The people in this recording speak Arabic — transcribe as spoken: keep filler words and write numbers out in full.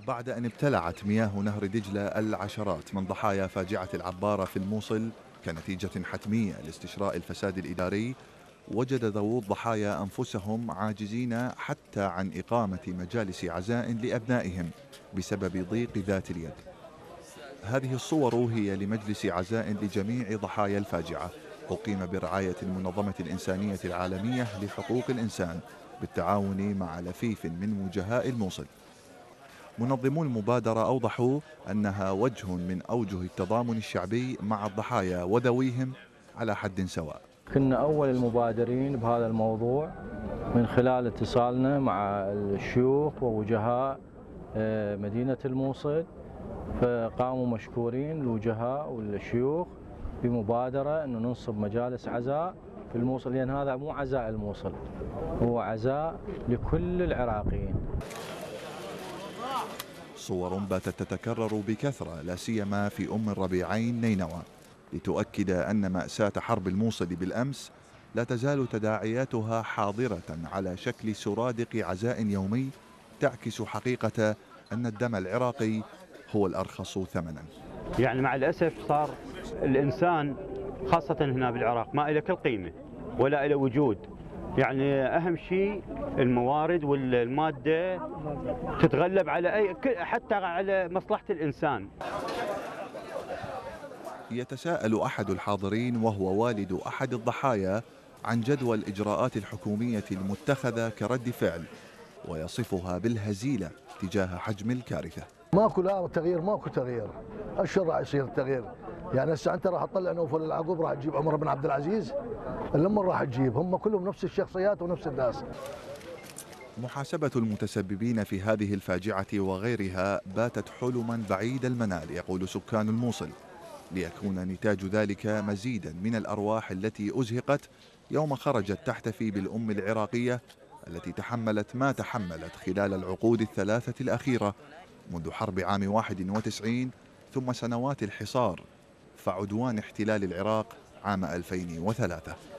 بعد أن ابتلعت مياه نهر دجلة العشرات من ضحايا فاجعة العبارة في الموصل كنتيجة حتمية لاستشراء الفساد الإداري، وجد ذوو الضحايا أنفسهم عاجزين حتى عن إقامة مجالس عزاء لأبنائهم بسبب ضيق ذات اليد. هذه الصور هي لمجلس عزاء لجميع ضحايا الفاجعة، أقيم برعاية المنظمة الإنسانية العالمية لحقوق الإنسان بالتعاون مع لفيف من وجهاء الموصل. منظمو المبادرة أوضحوا أنها وجه من أوجه التضامن الشعبي مع الضحايا وذويهم على حد سواء. كنا أول المبادرين بهذا الموضوع من خلال اتصالنا مع الشيوخ ووجهاء مدينة الموصل، فقاموا مشكورين الوجهاء والشيوخ بمبادرة أنه ننصب مجالس عزاء في الموصل، لأن هذا مو عزاء الموصل، هو عزاء لكل العراقيين. صور باتت تتكرر بكثرة لا سيما في أم الربيعين نينوى لتؤكد أن مأساة حرب الموصل بالأمس لا تزال تداعياتها حاضرة على شكل سرادق عزاء يومي تعكس حقيقة أن الدم العراقي هو الأرخص ثمنا. يعني مع الأسف صار الإنسان خاصة هنا بالعراق ما له كل قيمة ولا له وجود. يعني أهم شيء الموارد والمادة تتغلب على أي حتى على مصلحة الإنسان. يتساءل أحد الحاضرين وهو والد أحد الضحايا عن جدوى الإجراءات الحكومية المتخذة كرد فعل، ويصفها بالهزيلة تجاه حجم الكارثة. ماكو لا تغيير، ماكو تغيير. ايش راح يصير التغيير؟ يعني هسه انت راح تطلع نوفل العقوب، راح تجيب عمر بن عبد العزيز؟ لما راح تجيب؟ هم كلهم نفس الشخصيات ونفس الناس. محاسبة المتسببين في هذه الفاجعة وغيرها باتت حلما بعيد المنال، يقول سكان الموصل، ليكون نتاج ذلك مزيدا من الأرواح التي أزهقت يوم خرجت تحتفي بالأم العراقية التي تحملت ما تحملت خلال العقود الثلاثة الأخيرة منذ حرب عام واحد وتسعين ثم سنوات الحصار فعدوان احتلال العراق عام ألفين وثلاثة.